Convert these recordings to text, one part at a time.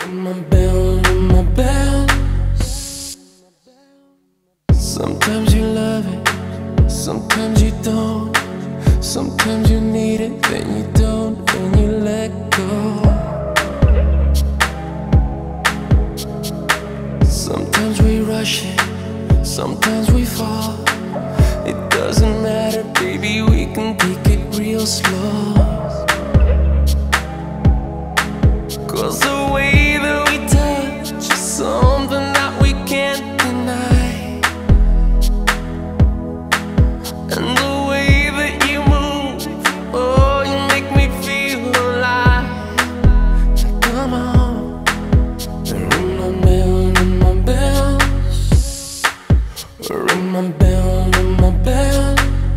Ring my bell, ring my bell. Sometimes you love it, sometimes you don't. Sometimes you need it, then you don't, and you let go. Sometimes we rush it, sometimes we fall. It doesn't matter, baby, we can take it real slow. 'Cause the way that we touch is something that we can't deny. And the way that you move, oh, you make me feel alive. Come on, ring my bell, ring my bell. Ring my bell, ring my bell.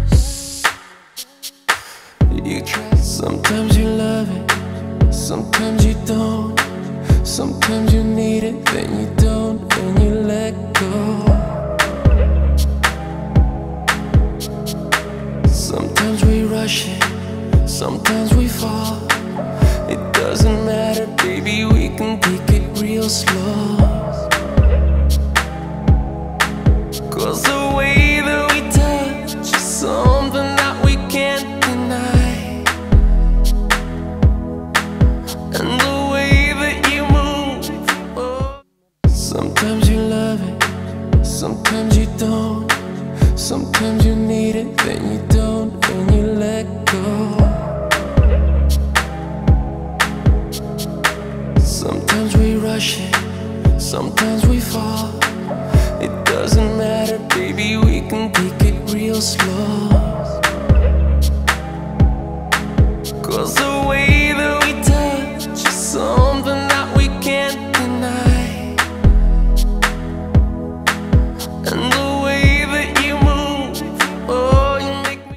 You try, sometimes you love it, sometimes you don't. Sometimes you need it, then you don't, and you let go. Sometimes we rush it, sometimes we fall. It doesn't matter, baby, we can take it real slow. 'Cause the way that we touch is something that we can't deny. And the way that you move, oh. Sometimes you love it, sometimes you don't. Sometimes you need it, then you don't, and you let go. Sometimes we rush it, sometimes we fall. It doesn't matter, baby, we can take it real slow.